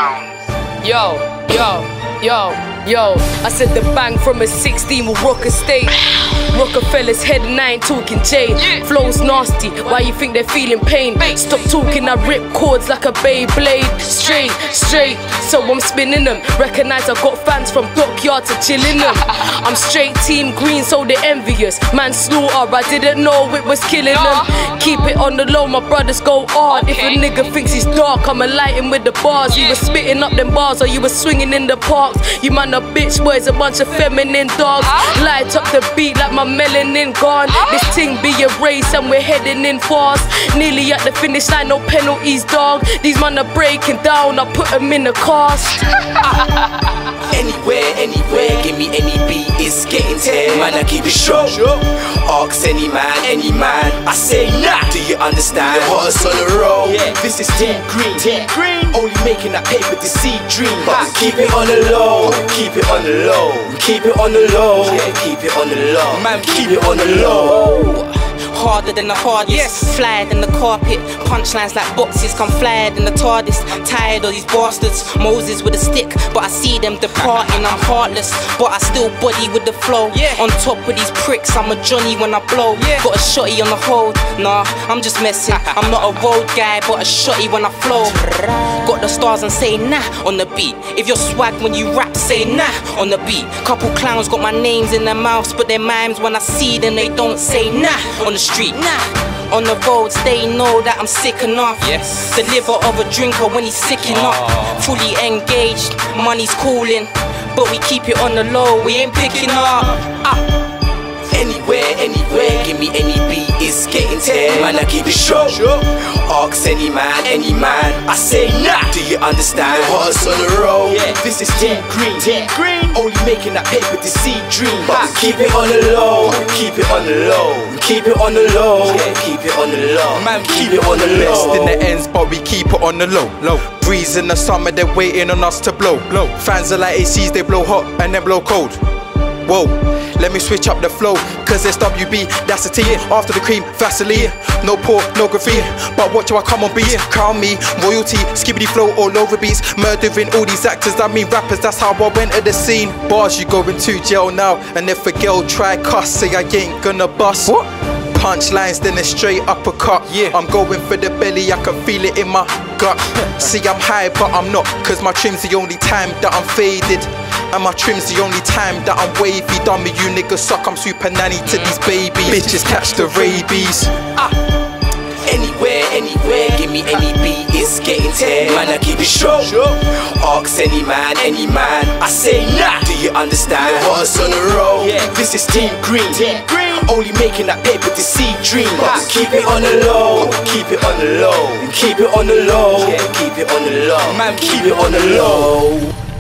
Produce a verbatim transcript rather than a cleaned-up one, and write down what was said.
sounds. Yo, yo, yo, yo. I said the bang from a sixteen will rock a stage. Rockefeller's head nine talking J. Flows nasty, why you think they're feeling pain? Stop talking, I rip chords like a Beyblade. Straight, straight, so I'm spinning them. Recognize I got fans from Dockyard to Chillingham. I'm straight team green, so they're envious. Manslaughter, I didn't know it was killing them. Keep it on the low, my brothers go hard. If a nigga thinks he's dark, I'ma light him with the bars. You was spitting up them bars or you was swinging in the parks. You man a bitch boys, a bunch of feminine dogs. Light up the beat like my melanin gone. This thing be a race and we're heading in fast. Nearly at the finish line, no penalties, dog. These man are breaking down, I put them in the cast. Anywhere, anywhere, give me any beat, it's getting tear. Man, I keep it short. Ask any man, any man, I say nah. Do you understand? The hottest on the road. Yeah. This is Team Green. Team Green. Only making that paper to see dream. But keep it on the low. Keep it on the low. Keep it on the low. Yeah, keep it on the low. Man, keep it on the low. Harder than the hardest, yes. Flyer than the carpet. Punchlines like boxes come flyer than the TARDIS. Tired of these bastards, Moses with a stick, but I see them departing. I'm heartless, but I still body with the flow. Yeah. On top of these pricks, I'm a Johnny when I blow. Yeah. Got a shotty on the hold, nah, I'm just messing. I'm not a road guy, but a shotty when I flow. Got the stars and say nah on the beat. If you're swag when you rap, say nah on the beat. Couple clowns got my names in their mouths, but their mimes when I see them, they don't say nah on the street. Nah, on the roads they know that I'm sick enough. Yes. The liver of a drinker when he's sick enough. Oh. Fully engaged, money's calling, but we keep it on the low, we ain't picking up. Ah. Anywhere, anywhere, give me any beat, it's getting tear. Man, I keep it short. Ask any man, any man, I say nah. Do you understand? The hottest on the road. Yeah. This is Team Green. Team Green. Only making that paper to see dream. But keep it on the low. Keep it on the low. Keep it on the low. Yeah, keep it on the low. Man, keep it on the low. Best in the ends, but we keep it on the low. Low. Breeze in the summer, they're waiting on us to blow. Blow. Fans are like A Cs, they blow hot and then blow cold. Whoa, let me switch up the flow, cause it's W B, that's the team. After the cream, Vaseline, no pork, no graffiti. But watch how I come on beats, crown me, royalty, skibbity flow all over beats. Murdering all these actors, I mean rappers, that's how I went at the scene. Bars, you going to jail now, and if a girl try cuss, say I ain't gonna bust. What? Punchlines, then a straight uppercut. Yeah. I'm going for the belly, I can feel it in my gut. See, I'm high, but I'm not, cause my trim's the only time that I'm faded. And my trim's the only time that I'm wavy. Dummy, you niggas suck, I'm super nanny to these babies. Bitches catch the rabies. Ah. Anywhere, anywhere, give me any beat, it's getting tear. Man, I keep it short. Ask any man, any man, I say nah. Do you understand? The hottest on the road. Yeah. This is Team Green. Team Green. Only making that paper to see dream. But keep it on the low. Keep it on the low. Keep it on the low. Yeah, keep it on the low. Man, keep it on the low.